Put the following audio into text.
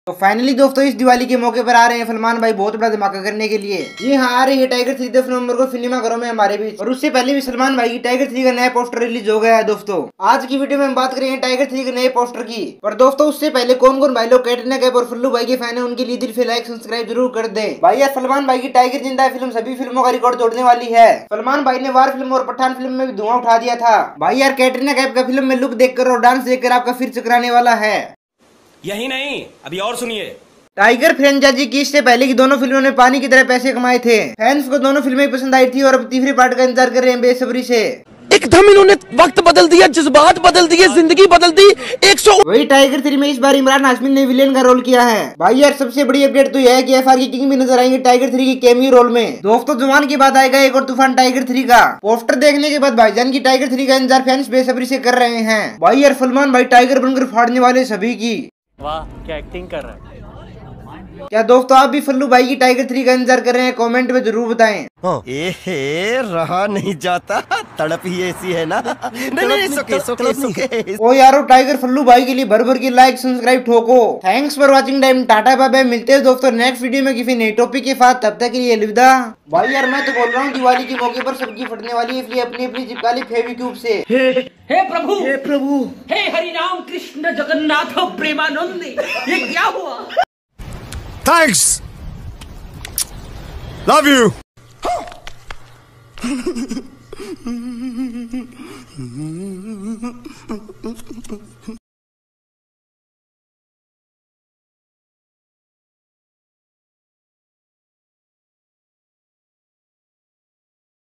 तो फाइनली दोस्तों इस दिवाली के मौके पर आ रहे हैं सलमान भाई बहुत बड़ा धमाका करने के लिए। जी हाँ, आ रही है टाइगर 3 10 नवंबर को सिनेमाघरों में हमारे बीच। और उससे पहले भी सलमान भाई की टाइगर 3 का नया पोस्टर रिलीज हो गया है। दोस्तों आज की वीडियो में हम बात करेंगे टाइगर 3 के नए पोस्टर की। पर दोस्तों उससे पहले कौन कौन भाई लोग कैटरीना कैफ और फल्लू भाई के फैन है उनके लिए दिल से लाइक सब्सक्राइब जरूर कर दे भाई। यार सलमान भाई की टाइगर जिंदा है फिल्म सभी फिल्मों का रिकॉर्ड तोड़ने वाली है। सलमान भाई ने वार फिल्म और पठान फिल्म में भी धुआं उठा दिया था भाई। यार कैटरीना कैफ का फिल्म में लुक देखकर और डांस देखकर आपका फिर चकराने वाला है। यही नहीं, अभी और सुनिए। टाइगर फ्रेंचाइजी की इससे पहले की दोनों फिल्मों ने पानी की तरह पैसे कमाए थे। फैंस को दोनों फिल्में पसंद आई थी और अब तीसरी पार्ट का इंतजार कर रहे हैं बेसब्री से। एकदम इन्होंने वक्त बदल दिया, जज्बात बदल दिए, जिंदगी बदल दी। 100 वही टाइगर 3 में इस बार इमरान हाशमी ने विलेन का रोल किया है भाई। यार सबसे बड़ी अपडेट तो यह है कि एफआर की किंग भी नजर आएंगे टाइगर 3 की कैमियो रोल में। दोस्तों जवान के बाद आएगा एक और तूफान टाइगर 3 का। पोस्टर देखने के बाद भाईजान की टाइगर 3 का इंतजार फैंस बेसब्री से कर रहे हैं भाई। यार सलमान भाई टाइगर बनकर फाड़ने वाले सभी की। वाह क्या एक्टिंग कर रहा है। क्या दोस्तों आप भी फल्लू भाई की टाइगर 3 का इंतजार कर रहे हैं? कमेंट में जरूर बताएं। रहा नहीं जाता, तड़प ही ऐसी है ना। नहीं, सोके। ओ यारो टाइगर फल्लू भाई के लिए भर भर की लाइक सब्सक्राइब ठोको। Thanks for watching time, tata bye bye. मिलते हैं दोस्तों नेक्स्ट वीडियो में किसी नई टॉपिक के साथ। तब तक के लिए अलविदा भाई। यार मैं तो बोल रहा हूँ दिवाली के मौके पर सबकी फटने वाली है, इसलिए अपनी अपनी चिपका ली फेविक्यूब से। हे प्रभु, हे प्रभु, हे हरि राम कृष्ण जगन्नाथ प्रेमानंद, ये क्या हुआ? Thanks. Love you.